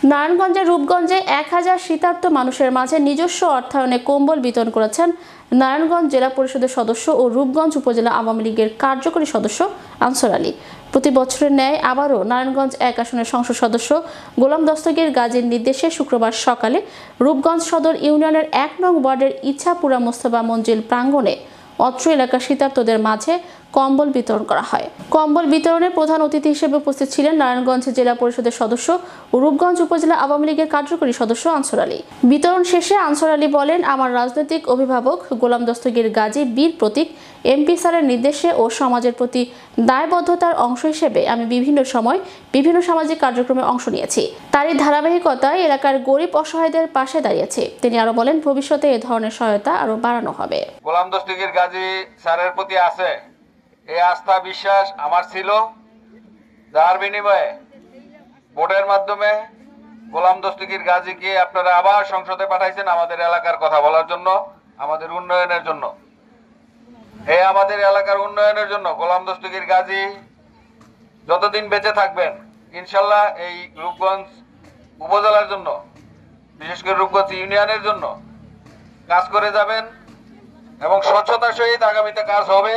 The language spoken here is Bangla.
নারায়ণগঞ্জের রূপগঞ্জে 1000 শীতার্ত মানুষের মাঝে নিজস্ব অর্থায়নে কম্বল বিতরণ করেছেন নারায়ণগঞ্জ জেলা পরিষদের সদস্য ও রূপগঞ্জ উপজেলা আওয়ামী লীগের কার্যকরী সদস্য আনসার আলী। প্রতি বছরের ন্যায় আবারও নারায়ণগঞ্জ 1 আসনের সংসদ সদস্য গোলাম দস্তগীর গাজীর নির্দেশে শুক্রবার সকালে রূপগঞ্জ সদর ইউনিয়নের 1 নং ওয়ার্ডের ইচ্ছাপুরা মোস্তফা মঞ্জিল প্রাঙ্গণে অত্র এলাকার শীতার্তদের মাঝে কম্বল বিতরণ করা হয়। কম্বল বিতরণে প্রধান অতিথি হিসেবে উপস্থিত ছিলেন নারায়ণগঞ্জ জেলা পরিষদের সদস্য ও রূপগঞ্জ উপজেলা আওয়ামী লীগের কার্যকরী সদস্য আনসার আলী। বিতরণ শেষে আনসার আলী বলেন, আমার রাজনৈতিক অভিভাবক গোলাম দস্তগীর গাজী বীর প্রতীক এমপি স্যারের নির্দেশে ও সমাজের প্রতি দায়বদ্ধতার অংশ হিসেবে আমি বিভিন্ন সময় বিভিন্ন সামাজিক কার্যক্রমে অংশ নিয়েছি। তারই ধারাবাহিকতায় এলাকার গরিব অসহায়দের পাশে দাঁড়িয়েছে। তিনি আরো বলেন, ভবিষ্যতে এ ধরনের সহায়তা আরো বাড়ানো হবে। গোলাম দস্তগীর গাজী স্যারের প্রতি আছে এই আস্থা বিশ্বাস আমার ছিল, যার বিনিময়ে ভোটের মাধ্যমে গোলাম দস্তগীর গাজীকে আপনারা আবার সংসদে পাঠাইছেন আমাদের এলাকার কথা বলার জন্য, আমাদের উন্নয়নের জন্য। আমাদের এলাকার উন্নয়নের জন্য গোলাম দস্তগীর গাজী যতদিন বেঁচে থাকবেন ইনশাল্লাহ এই রূপগঞ্জ উপজেলার জন্য, বিশেষ করে রূপগঞ্জ ইউনিয়নের জন্য কাজ করে যাবেন এবং স্বচ্ছতার সহিত আগামীতে কাজ হবে।